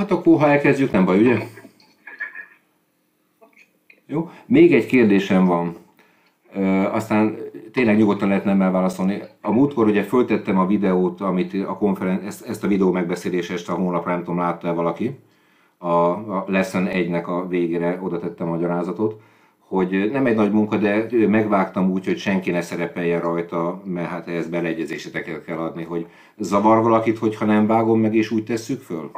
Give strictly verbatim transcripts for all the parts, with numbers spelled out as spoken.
Hát akkor, ha elkezdjük, nem baj, ugye? Jó. Még egy kérdésem van. Ö, aztán tényleg nyugodtan lehet nemmel válaszolni. A múltkor ugye föltettem a videót, amit a konferen... ezt, ezt a videó megbeszélésest a honlapra, nem tudom, látta-e valaki. A, a Lesson egynek a végére oda tettem a magyarázatot, hogy nem egy nagy munka, de megvágtam úgy, hogy senki ne szerepeljen rajta, mert hát ehhez beleegyezéseteket kell adni, hogy zavar valakit, hogyha nem vágom meg és úgy tesszük föl?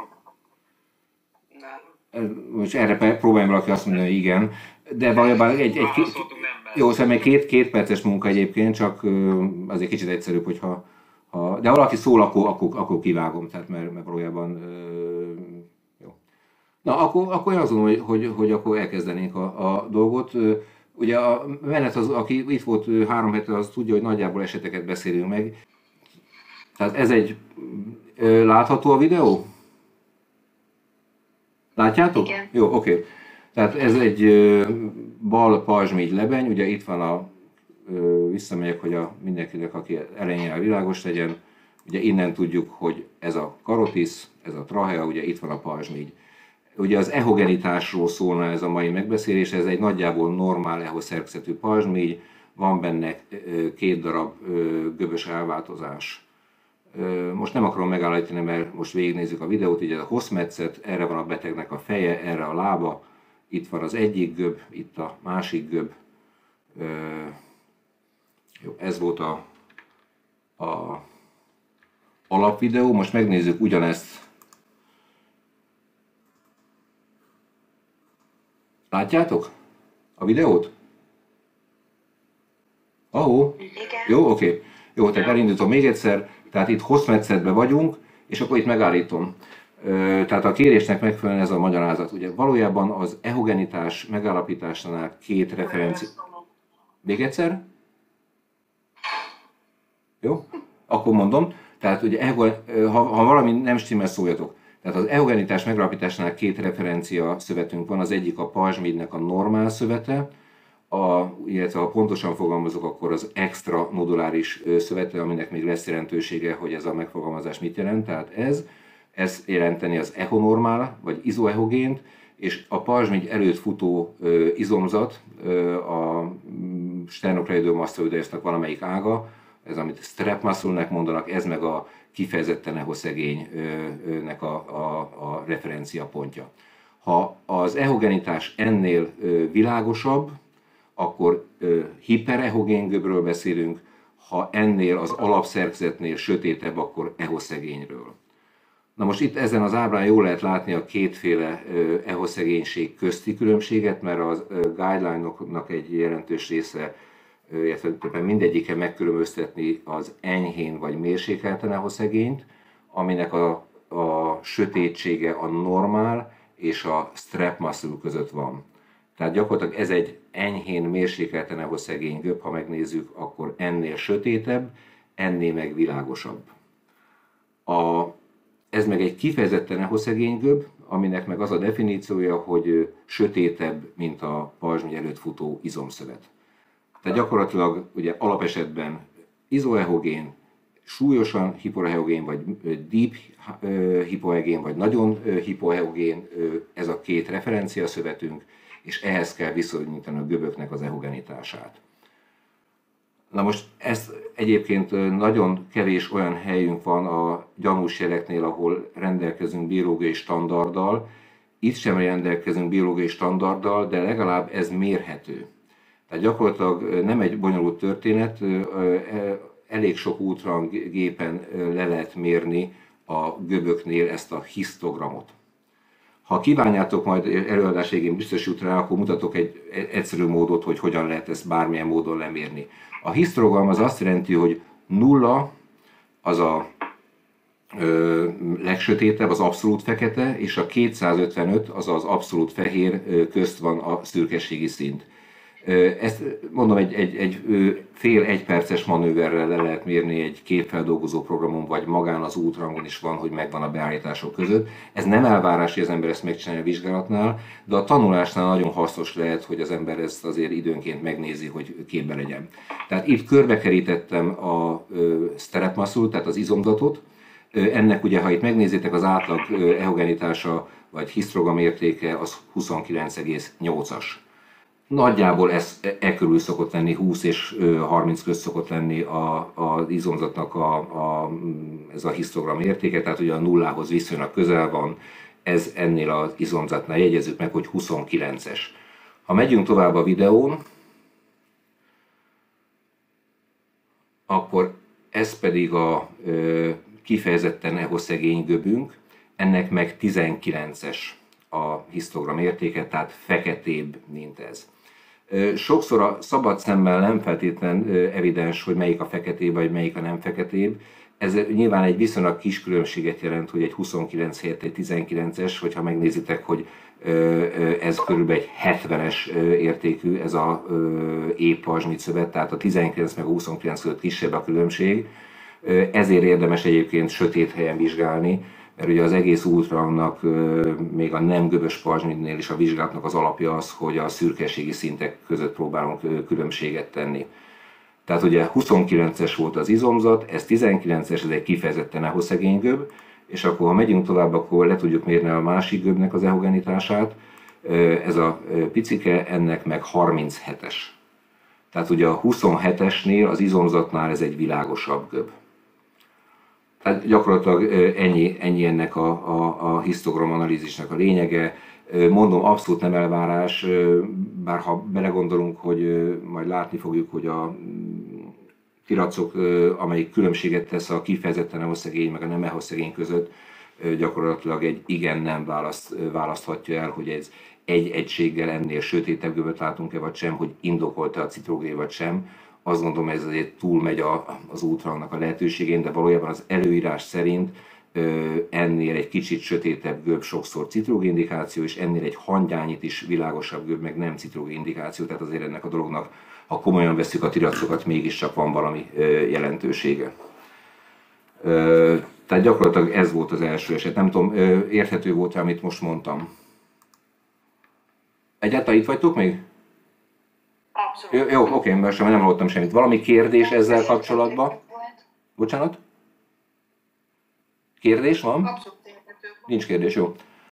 Most erre próbálja valaki azt mondani, hogy igen, de valójában egy, egy, egy jó, szóval két, két perces munka egyébként, csak azért kicsit egyszerűbb, hogyha ha, de ha valaki szól, akkor, akkor, akkor kivágom, tehát mert, mert valójában jó. Na, akkor, akkor én azt mondom, hogy, hogy, hogy akkor elkezdenénk a, a dolgot. Ugye a menet, az, aki itt volt három hete, az tudja, hogy nagyjából eseteket beszélünk meg. Tehát ez egy látható a videó? Látjátok? Igen. Jó, oké. Okay. Tehát ez egy bal pajzsmígy lebeny, ugye itt van a, visszamegyek, hogy a mindenkinek, aki elején világos legyen, ugye innen tudjuk, hogy ez a karotisz, ez a trachea, ugye itt van a pajzsmígy. Ugye az ehogenitásról szólna ez a mai megbeszélés, ez egy nagyjából normál ehoszerkezetű pajzsmígy, van benne két darab göbös elváltozás. Most nem akarom megállítani, mert most végignézzük a videót, ugye a hosszmetszet, erre van a betegnek a feje, erre a lába, itt van az egyik göb, itt a másik göb. Jó, ez volt a, a alapvideó, most megnézzük ugyanezt. Látjátok a videót? Ahó? Jó, oké. Okay. Jó, tehát elindítom még egyszer. Tehát itt hosszmetszetben vagyunk, és akkor itt megállítom. Tehát a kérésnek megfelelően ez a magyarázat. Ugye valójában az ehogenitás megállapításánál két referencia... Még egyszer? Jó? Akkor mondom. Tehát ugye, ha, ha valami nem stimmel, szóljatok. Tehát az ehogenitás megállapításánál két referencia szövetünk van. Az egyik a pajzsmígynek a normál szövete, A, illetve ha pontosan fogalmazok, akkor az extra noduláris szövete, aminek még lesz jelentősége, hogy ez a megfogalmazás mit jelent. Tehát ez, ez jelenteni az ehonormál, vagy izoehogént, és a pajzsmígy előtt futó ö, izomzat, ö, a sternocleidomastoideusnak valamelyik ága, ez amit strap muscle-nek mondanak, ez meg a kifejezetten ehoszegénynek a, a, a referencia pontja. Ha az ehogenitás ennél ö, világosabb, akkor ö, hiperehogén gömbről beszélünk, ha ennél az alapszerkezetnél sötétebb, akkor ehoszegényről. Na most itt ezen az ábrán jól lehet látni a kétféle ö, ehoszegénység közti különbséget, mert a guideline-oknak egy jelentős része, ö, illetve mindegyike megkülönböztetni az enyhén vagy mérsékelten ehoszegényt, aminek a, a sötétsége a normál és a strap muscle között van. Tehát gyakorlatilag ez egy enyhén mérsékelten ehoszegény göb, ha megnézzük, akkor ennél sötétebb, ennél meg világosabb. A, ez meg egy kifejezetten ehoszegény göb, aminek meg az a definíciója, hogy sötétebb, mint a pajzsmígy előtt futó izomszövet. Tehát gyakorlatilag ugye alapesetben izoehogén, súlyosan hipoehogén, vagy deep hipoehogén, vagy nagyon hipoehogén, ez a két referenciaszövetünk, és ehhez kell viszonyítani a göböknek az ehogenitását. Na most ezt egyébként nagyon kevés olyan helyünk van a gyanús jeleknél, ahol rendelkezünk biológiai standarddal. Itt sem rendelkezünk biológiai standarddal, de legalább ez mérhető. Tehát gyakorlatilag nem egy bonyolult történet, elég sok ultrahang-gépen le lehet mérni a göböknél ezt a histogramot. Ha kívánjátok, majd előadás végén biztos jut rá, akkor mutatok egy egyszerű módot, hogy hogyan lehet ezt bármilyen módon lemérni. A histogram az azt jelenti, hogy nulla az a ö, legsötétebb, az abszolút fekete, és a kétszázötvenöt az az abszolút fehér közt van a szürkeségi szint. Ezt mondom, egy, egy, egy fél egyperces manőverrel le lehet mérni egy képfeldolgozó programon, vagy magán az ultrahangon is van, hogy megvan a beállítások között. Ez nem elvárás, hogy az ember ezt megcsinálja a vizsgálatnál, de a tanulásnál nagyon hasznos lehet, hogy az ember ezt azért időnként megnézi, hogy képbe legyen. Tehát itt körbekerítettem a strap muscle, tehát az izomzatot, Ennek ugye, ha itt megnézitek, az átlag ehogenitása vagy hisztogram értéke az huszonkilenc egész nyolcas. Nagyjából ez e körül szokott lenni, húsz és harminc közt szokott lenni a, az izomzatnak a, a, ez a hisztogram értéke, tehát ugye a nullához viszonylag közel van, ez ennél az izomzatnál, jegyezzük meg, hogy huszonkilences. Ha megyünk tovább a videón, akkor ez pedig a ö, kifejezetten ehoszegény göbünk, ennek meg tizenkilences a hisztogram értéke, tehát feketébb, mint ez. Sokszor a szabad szemmel nem feltétlen evidens, hogy melyik a feketébb, vagy melyik a nem feketébb. Ez nyilván egy viszonylag kis különbséget jelent, hogy egy huszonkilenc helyett egy tizenkilences, vagy ha megnézitek, hogy ez körülbelül egy hetvenes értékű, ez a E-pajzsmit szövet, tehát a tizenkilenc meg a huszonkilenc között kisebb a különbség. Ezért érdemes egyébként sötét helyen vizsgálni, mert ugye az egész ultrahangnak, még a nem göbös pajzsmitnél is a vizsgálatnak az alapja az, hogy a szürkeségi szintek között próbálunk különbséget tenni. Tehát ugye huszonkilences volt az izomzat, ez tizenkilences, ez egy kifejezetten ehoszegény göb, és akkor ha megyünk tovább, akkor le tudjuk mérni a másik göbnek az ehogenitását. Ez a picike, ennek meg harminchetes. Tehát ugye a huszonhetesnél, az izomzatnál ez egy világosabb göb. Tehát gyakorlatilag ennyi, ennyi ennek a, a, a hisztogram analízisnek a lényege. Mondom, abszolút nem elvárás, bár ha belegondolunk, hogy majd látni fogjuk, hogy a tiracok, amelyik különbséget tesz a kifejezetten ehoszegény meg a nem ehoszegény között, gyakorlatilag egy igen-nem választ, választhatja el, hogy ez egy egységgel ennél sötétebb göböt látunk-e vagy sem, hogy indokolta a citrogén vagy sem. Azt gondolom, ez azért túlmegy a, az ultrahangnak a lehetőségén, de valójában az előírás szerint ennél egy kicsit sötétebb göb sokszor citrogénindikáció, és ennél egy hangyányit is világosabb göb, meg nem citrogénindikáció, tehát azért ennek a dolognak, ha komolyan veszük a tiracokat, mégiscsak van valami jelentősége. Tehát gyakorlatilag ez volt az első eset. Nem tudom, érthető volt-e, amit most mondtam? Egyáltalán itt vagytok még? Abszolút. Jó, jó, oké, mert sem nem hallottam semmit. Valami kérdés ezzel kapcsolatban? Bocsánat? Kérdés van? Abszolút érthető. Nincs kérdés, jó.